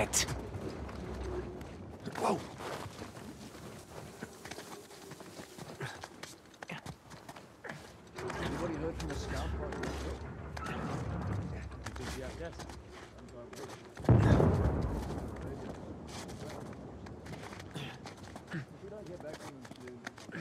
it! Whoa! Anybody heard from the scout party? You think she outguessed? If we don't get back to them soon.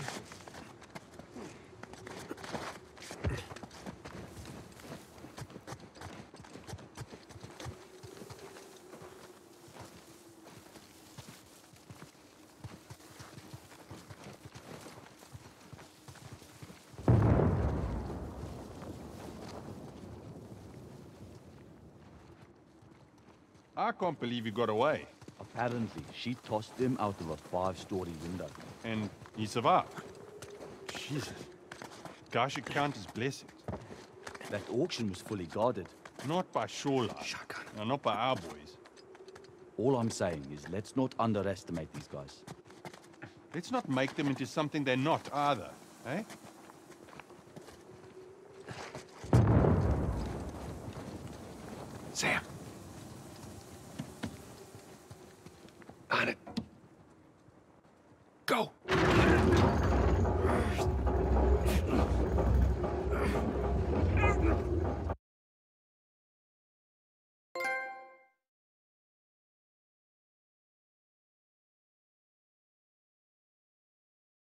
I can't believe he got away. Apparently, she tossed him out of a 5-story window. And he survived. Jesus. Guy should count his blessings. That auction was fully guarded. Not by Shoreline. Shotgun. No, not by our boys. All I'm saying is let's not underestimate these guys. Let's not make them into something they're not either, eh? Sam. On it. Go!